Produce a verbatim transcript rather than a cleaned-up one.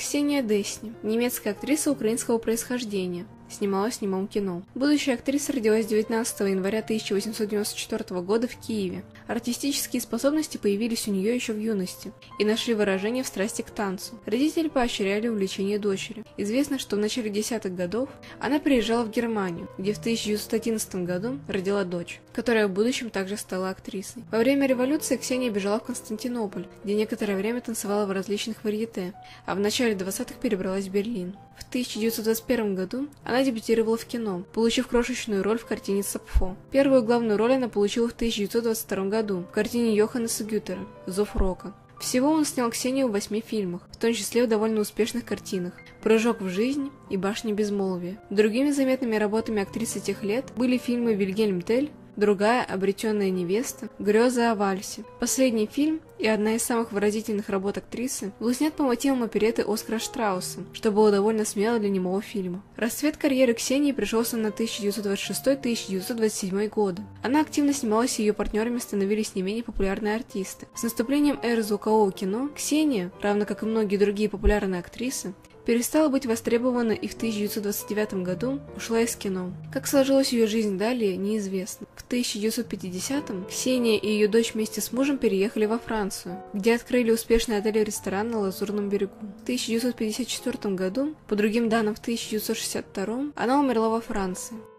Ксения Десни, немецкая актриса украинского происхождения, снималась в немом кино. Будущая актриса родилась девятнадцатого января тысяча восемьсот девяносто четвёртого года в Киеве. Артистические способности появились у нее еще в юности и нашли выражение в страсти к танцу. Родители поощряли увлечение дочери. Известно, что в начале десятых годов она переезжала в Германию, где в тысяча девятьсот одиннадцатом году родила дочь, которая в будущем также стала актрисой. Во время революции Ксения бежала в Константинополь, где некоторое время танцевала в различных варьете, а в начале двадцатых перебралась в Берлин. В тысяча девятьсот двадцать первом году она дебютировала в кино, получив крошечную роль в картине «Сапфо». Первую главную роль она получила в тысяча девятьсот двадцать втором году в картине Йоханнеса Гютера «Зов рока». Всего он снял Ксению в восьми фильмах, в том числе в довольно успешных картинах «Прыжок в жизнь» и «Башня безмолвия». Другими заметными работами актрисы тех лет были фильмы «Вильгельм Тель», другая «Обретенная невеста», «Греза о вальсе». Последний фильм и одна из самых выразительных работ актрисы был снят по мотивам оперетты Оскара Штрауса, что было довольно смело для немого фильма. Расцвет карьеры Ксении пришелся на тысяча девятьсот двадцать шестой — тысяча девятьсот двадцать седьмой годы. Она активно снималась, и ее партнерами становились не менее популярные артисты. С наступлением эры звукового кино Ксения, равно как и многие другие популярные актрисы, перестала быть востребована и в тысяча девятьсот двадцать девятом году ушла из кино. Как сложилась ее жизнь далее, неизвестно. В тысяча девятьсот пятидесятом Ксения и ее дочь вместе с мужем переехали во Францию, где открыли успешный отель и ресторан на Лазурном берегу. В тысяча девятьсот пятьдесят четвёртом году, по другим данным в тысяча девятьсот шестьдесят втором, она умерла во Франции.